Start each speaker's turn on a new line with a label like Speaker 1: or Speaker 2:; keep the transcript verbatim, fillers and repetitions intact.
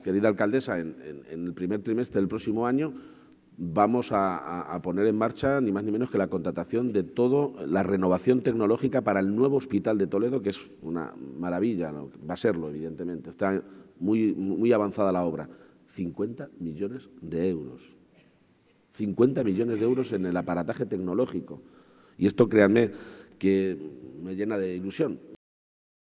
Speaker 1: querida alcaldesa, en, en, en el primer trimestre del próximo año vamos a, a, a poner en marcha ni más ni menos que la contratación de todo, la renovación tecnológica para el nuevo hospital de Toledo, que es una maravilla, ¿no? Va a serlo, evidentemente. Está muy, muy avanzada la obra. cincuenta millones de euros. cincuenta millones de euros en el aparataje tecnológico. Y esto, créanme, que me llena de ilusión.